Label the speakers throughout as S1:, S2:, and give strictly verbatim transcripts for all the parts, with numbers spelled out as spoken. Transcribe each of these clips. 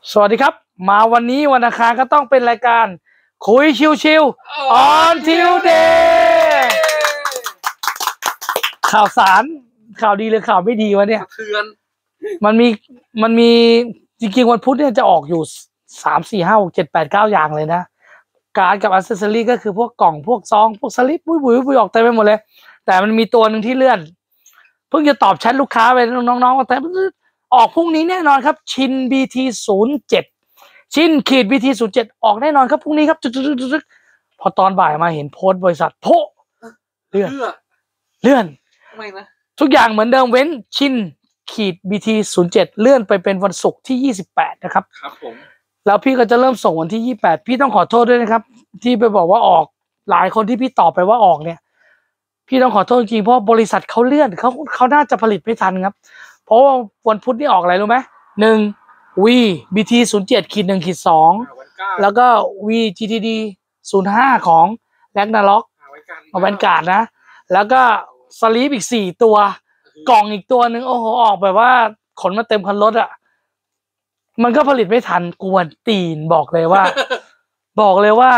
S1: สวัสดีครับมาวันนี้วันอังคารก็ต้องเป็นรายการคุยชิวๆ on Tuesday ข่าวสารข่าวดีหรือข่าวไม่ดีวะเนี่ยเทือนมันมีมันมีจริงๆวันพุธเนี่ยจะออกอยู่สามสี่ห้าหกเจ็ดแปดเก้าอย่างเลยนะการ์ดกับอัซเซสซอรี่ก็คือพวกกล่องพวกซองพวกสลิปบุยบุยบุยออกเต็มไปหมดเลยแต่มันมีตัวหนึ่งที่เลื่อนเพิ่งจะตอบแชทลูกค้าไปน้องๆว่าแต่ออกพรุ่งนี้แน่นอนครับชิน บี ที ศูนย์เจ็ดชินขีด บี ที ศูนย์เจ็ดออกแน่นอนครับพรุ่งนี้ครับจุดๆพอตอนบ่ายมาเห็นโพสต์บริษัทโพเลื่อนเลื่อนไม่นะทุกอย่างเหมือนเดิมเว้นชินขีด บี ที ศูนย์เจ็ดเลื่อนไปเป็นวันศุกร์ที่ยี่สิบแปดนะครับครับผมแล้วพี่ก็จะเริ่มส่งวันที่ยี่สิบแปดพี่ต้องขอโทษด้วยนะครับที่ไปบอกว่าออกหลายคนที่พี่ตอบไปว่าออกเนี่ยพี่ต้องขอโทษจริงเพราะบริษัทเขาเลื่อนเขาเขาน่าจะผลิตไม่ทันครับเพราะว่าวันพุธนี่ออกอะไรรู้ไหมหนึ่ง V บี ที ศูนย์เจ็ดขีดหนึ่งขีดสองแล้วก็ V จี ที ดี ศูนย์ห้าของแร็กนาล็อกมาแวนการ์ดนะแล้วก็สลีปอีกสี่ตัวกล่องอีกตัวหนึ่งโอ้โหออกแบบว่าขนมาเต็มคันรถอ่ะมันก็ผลิตไม่ทันกวนตีนบอกเลยว่า บอกเลยว่า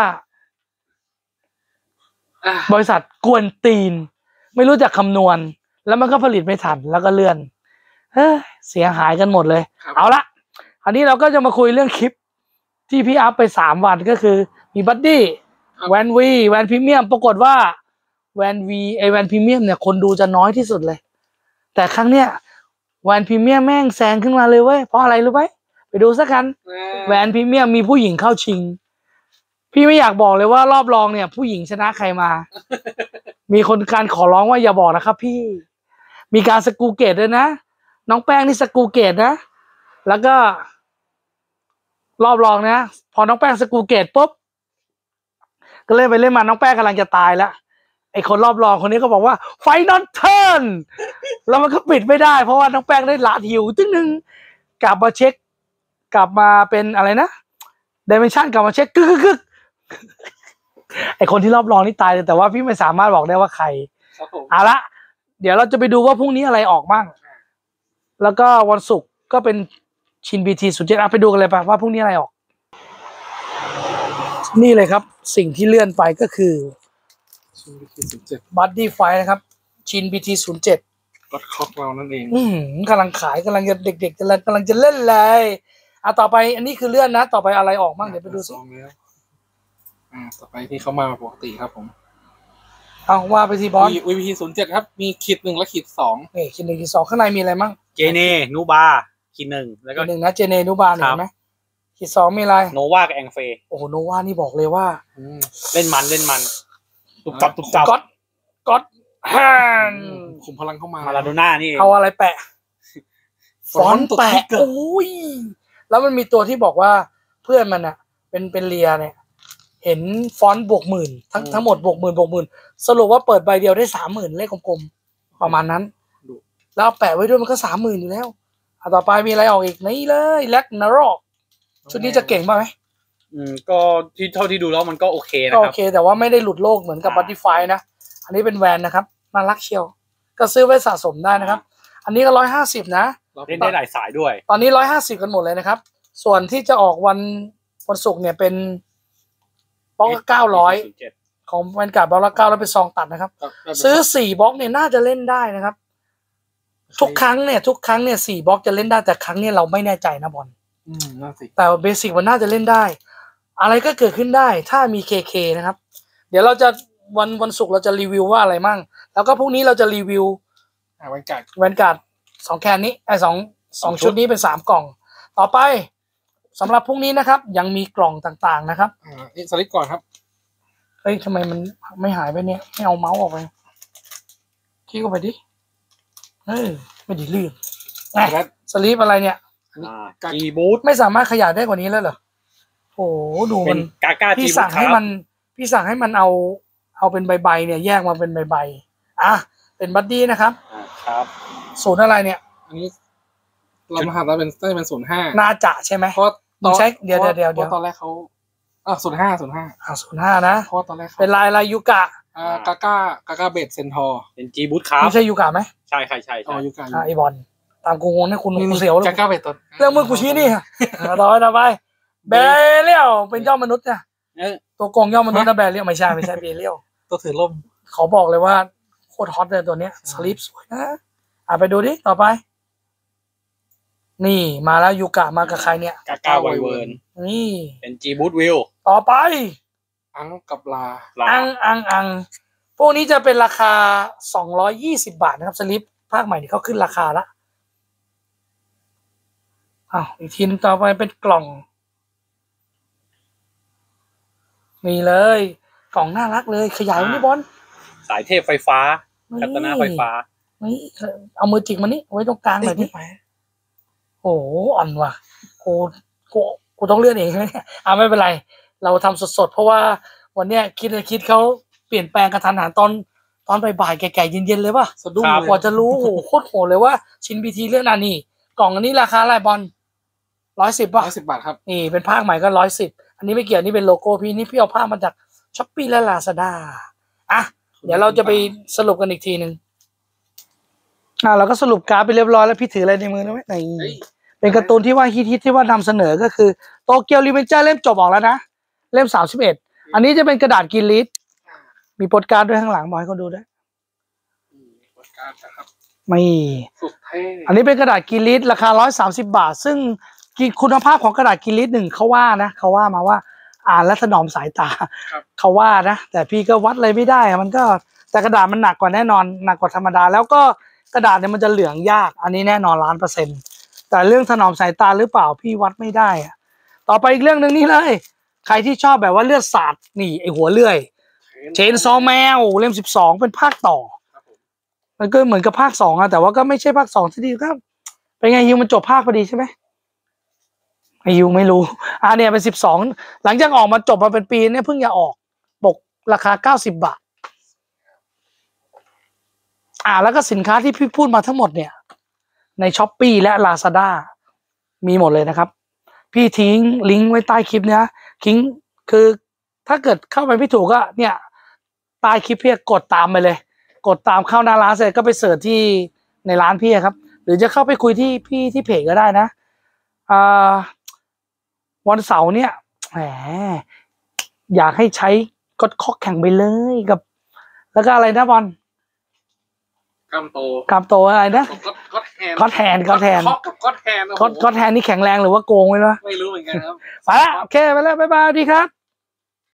S1: บริษัทกวนตีนไม่รู้จักคำนวณแล้วมันก็ผลิตไม่ทันแล้วก็เลื่อนเฮ้ยเสียหายกันหมดเลยเอาละอันนี้เราก็จะมาคุยเรื่องคลิปที่พี่อัพไปสามวันก็คือมีบัดดี้แวนวีแวนพรีเมียมปรากฏว่าแวนวีไอแวนพรีเมียมเนี่ยคนดูจะน้อยที่สุดเลยแต่ครั้งเนี้ยแวนพรีเมียมแม่งแซงขึ้นมาเลยเว้ยเพราะอะไรรู้ไหมไปดูสักกันแวนพรีเมียมมีผู้หญิงเข้าชิงพี่ไม่อยากบอกเลยว่ารอบรองเนี่ยผู้หญิงชนะใครมามีคนการขอร้องว่าอย่าบอกนะครับพี่มีการสกูเกตด้วยนะน้องแป้งนี่สกูเกตนะแล้วก็รอบรองนะพอน้องแป้งสกูเกตปุ๊บก็เล่นไปเล่นมาน้องแป้งกำลังจะตายแล้วไอ้คนรอบรองคนนี้ก็บอกว่าไฟนอลเทิร์นแล้วมันก็ปิดไม่ได้เพราะว่าน้องแป้งได้ลาดหิวตึ้งนึงกลับมาเช็คกลับมาเป็นอะไรนะดิเมนชันกลับมาเช็คกึกกึกไอ้คนที่รอบรองนี่ตายเลยแต่ว่าพี่ไม่สามารถบอกได้ว่าใครเอาละเดี๋ยวเราจะไปดูว่าพรุ่งนี้อะไรออกบ้างแล้วก็วันศุกร์ก็เป็นชิน บี ที ศูนย์เจ็ดอ่ะไปดูกันเลยป่ะว่าพรุ่งนี้อะไรออกนี่เลยครับสิ่งที่เลื่อนไปก็คือชิน บี ที ศูนย์เจ็ด บัดดี้ไฟนะครับชิน บี ที ศูนย์เจ็ดรถคอกเรานั่นเองอืมกำลังขายกำลังจะเด็กๆกำลังกำลังจะเล่นเลยอ่ะต่อไปอันนี้คือเลื่อนนะต่อไปอะไรออกบ้างเดี๋ยวไปดูสิ
S2: อ่าต่อไปที่เขามาปกติครับผม
S1: เอาว่าไปทีบอล
S2: วี พี ศูนย์เจ็ดครับมีขีดหนึ่งและขีดสอง
S1: นี่ขีดหนึ่งขีดสองข้างในมีอะไรมั่ง
S3: เจเนนูบาขีดหนึ่งแล้วก็
S1: หนึ่งนะเจเนนูบาเห็นไหมขีดสองมีอะไร
S3: โนวากับแองเฟ
S1: โอ้โหโนวานี่บอกเลยว่า
S3: เล่นมันเล่นมันตุบตับตุบตับ
S1: ก๊อตก๊อตแฮน
S2: ขุมพลังเข้ามา
S3: มาลาโดน่านี่
S1: เอาอะไรแปะฟอนต์แปะโอ้ยแล้วมันมีตัวที่บอกว่าเพื่อนมันอ่ะเป็นเป็นเลียเนี่ยเห็นฟอนต์บวกหมื่นทั้งทั้งหมดบวกหมื่นบวกหมื่นสรุปว่าเปิดใบเดียวได้สามหมื่นเลขกลมๆประมาณนั้นแล้วแปะไว้ด้วยมันก็สามหมื่นอยู่แล้วอ่ะต่อไปมีอะไรออกอีกนี่เลยแล็กนารอกชุดนี้จะเก่งป่ะไหม
S3: อืมก็ที่เท่าที่ดูแล้วมันก็โอเคนะค
S1: รับ
S3: โ
S1: อเคแต่ว่าไม่ได้หลุดโลกเหมือนกับบัตตี้ไฟนะอันนี้เป็นแวนนะครับน่ารักเชียวก็ซื้อไว้สะสมได้นะครับอันนี้ก็ร้อยห้าสิบนะ
S3: เล่นได้หลายสายด้วย
S1: ตอนนี้ร้อยห้าสิบกันหมดเลยนะครับส่วนที่จะออกวันวันศุกร์เนี่ยเป็นบล็อกละเก้าร้อยของแวนการ์ดบล็อกละเก้าแล้วเป็นซองตัดนะครับซื้อสี่บล็อกเนี่ยน่าจะเล่นได้นะครับทุกครั้งเนี่ยทุกครั้งเนี่ยสี่บล็อกจะเล่นได้แต่ครั้งเนี่ยเราไม่แน่ใจนะบอลแต่เบสิกมันน่าจะเล่นได้อะไรก็เกิดขึ้นได้ถ้ามีเคเคนะครับเดี๋ยวเราจะวันวันศุกร์เราจะรีวิวว่าอะไรมั่งแล้วก็พรุ่งนี้เราจะรีวิว
S2: แวนการ์ด
S1: แวนการ์ดสองแคนนี้ไอ้สองสองชุดนี้เป็นสามกล่องต่อไปสำหรับพรุ่งนี้นะครับยังมีกล่องต่างๆนะครับ
S2: อ่านี่สลิปก่อนครับ
S1: เฮ้ยทำไมมันไม่หายไปเนี่ยไม่เอาเมาส์ออกไปคลิกเข้าไปดิเฮ้ยไม่ดีเรื่องสลิปอะไรเนี่ย
S3: จีบูท
S1: ไม่สามารถขยายได้กว่านี้แล้วเหรอโอ้ดูมัน
S3: กาก้า
S1: พี่สั่งให้มันพี่สั่งให้มันเอาเอาเป็นใบๆเนี่ยแยกมาเป็นใบๆอ่ะเป็นบัดดี้นะครับ
S3: ครับ
S1: ศูนย์อะไรเนี่ย
S2: อันนี้เรามาหาแล้วเป็นได้เป็นศูนย์ห้า
S1: น่าจะใช่ไหมเพราะตอนใช้เดี๋ยวเดี๋ยวเดี๋ยว
S2: ตอนแรกเขาอ่าศูนย์ห้าศูนย์ห้า
S1: อ่าศูนย์ห้านะ
S2: เพราะตอนแรก
S1: เป็นลายลายยูกะ
S2: อ่ากาก้ากาก้าเบดเซนทอร์
S3: เป็นจีบูทครับ
S1: ไม่ใช่ยูกะไหม
S3: ใช่ใช่ใช่
S1: อ๋อยูกะอ่าไอบอลตามกูงงนะคุณ
S2: นี่
S1: กูเสียวเลย
S2: จะกล้าไปต้น
S1: เรื่องมือกูชี้นี่ต่อไปต่อไปเบเลียวเป็นยอดมนุษย์เนี่ย
S3: เออ
S1: ตัวโกงยอดมนุษย์นะเบเลียวไม่ใช่ไม่ใช่เบเลียว
S2: ตัวถือล่ม
S1: เขาบอกเลยว่าโคตรฮอตเลยตัวเนี้ยสลิปสวยนะอ่ะไปดูดิต่อไป นี่มาแล้วยูกะมากับใครเนี่ย
S3: กาก้าไวเวิร์น
S1: นี่
S3: เป็นจีบูทวิล
S1: ต่อไป
S2: อังกับลา
S3: ลา
S1: อังอังอังพวกนี้จะเป็นราคาสองร้อยยี่สิบบาทนะครับสลิปภาคใหม่ที่เขาขึ้นราคาละอ้าวอีกทีนึงต่อไปเป็นกล่องมีเลยกล่องน่ารักเลยขยายไว้นี่บอล
S3: สายเทพไฟฟ้าคาตานาไฟฟ้า
S1: นี่เอามือจิกมานี่ไว้ตรงกลางหน่อยดิโอ้โหอ่อนว่ะกูกูกูต้องเลื่อนเองใช่ไหมอ่าไม่เป็นไร เราทำสดๆเพราะว่าวันเนี้ยคิดเลยคิดเขาเปลี่ยนแปลงกระทันหันตอนตอนบ่ายๆแก่ๆเย็นๆเลยป่ะ
S2: สะดุ้ง
S3: ครับ
S2: เลย
S1: กว่าจะรู้โอ้โหโคตรโหดเลยว่าชินบีทีเลื่อนอันนี้กล่องอันนี้ราคาอะไรบอลร้อยสิบป่ะ
S2: ร้อยสิบบาทครับ
S1: นี่เป็นภาคใหม่ก็ร้อยสิบอันนี้ไม่เกี่ยวนี่เป็นโลโก้พี่นี่พี่เอาภาพมาจากช้อปปี้และลาซาด้าอ่ะเดี๋ยวเราจะไปสรุปกันอีกทีหนึ่งอ่ะเราก็สรุปการ์ดไปเรียบร้อยแล้วพี่ถืออะไรในมือนะไหมไหน
S2: เฮ้ย
S1: เป็นการ์ตูนที่ว่าฮิตๆที่ว่านำเสนอก็คือโตเกียวรีเวนเจอร์เล่มจบออกแล้วนะเล่มสามสิบเอ็ดอันนี้จะเป็นกระดาษกินลิสมีโปสการ์ดด้วยข้างหลังบอกให้เขาดูด้วย
S2: ปวดการครับ
S1: ไม่
S2: สุดเท่
S1: อันนี้เป็นกระดาษกินลิสราคาร้อยสามสิบาท ซึ่งคุณภาพของกระดาษกินลิสหนึ่งเขาว่านะเขาว่ามาว่าอ่านและถนอมสายตาเขาว่านะแต่พี่ก็วัดอะไรไม่ได้อะมันก็แต่กระดาษมันหนักกว่าแน่นอนหนักกว่าธรรมดาแล้วก็กระดาษเนี่ยมันจะเหลืองยากอันนี้แน่นอนล้านเปอร์เซ็นต์แต่เรื่องถนอมสายตาหรือเปล่าพี่วัดไม่ได้อะต่อไปอีกเรื่องหนึ่งนี่เลยใครที่ชอบแบบว่าเลือดสาดนี่ไอหัวเลื่อยเชนซอแมวเล่มสิบสองเป็นภาคต่อมันก็เหมือนกับภาคสองอะแต่ว่าก็ไม่ใช่ภาคสองที่ดีครับเป็นไงยูมันจบภาคพอดีใช่ไหมไอยูไม่รู้อ่าเนี่ยเป็นสิบสองหลังจากออกมาจบมาเป็นปีเนี่ยเพิ่งจะออกปกราคาเก้าสิบบาทอ่าแล้วก็สินค้าที่พี่พูดมาทั้งหมดเนี่ยใน Shopee และ Lazada มีหมดเลยนะครับพี่ทิ้งลิงก์ไว้ใต้คลิปเนี้ยทิ้งคือถ้าเกิดเข้าไปไม่ถูกก็เนี่ยใต้คลิปพี่กดตามไปเลยกดตามเข้าหน้าร้านเสร็จก็ไปเสิร์ชที่ในร้านพี่ครับหรือจะเข้าไปคุยที่พี่ที่เพจก็ได้นะอ่าวันเสาร์เนี่ยแหมอยากให้ใช้กดข้อแข่งไปเลยกับ แล้วก็อะไรนะบอล
S2: กล้ามโต
S1: กามโตอะไรนะ
S2: ก็ก็แทน
S1: ก็แทนก็แทน
S2: ก็กับก็แทนโอ้โห
S1: ก็ก็แทนนี่แข็งแรงหรือว่าโกงไว้วะ
S2: ไม่รู้เหมือนกันครับ
S1: ไปละโอเคไปแล้วบ๊ายบายดีครับ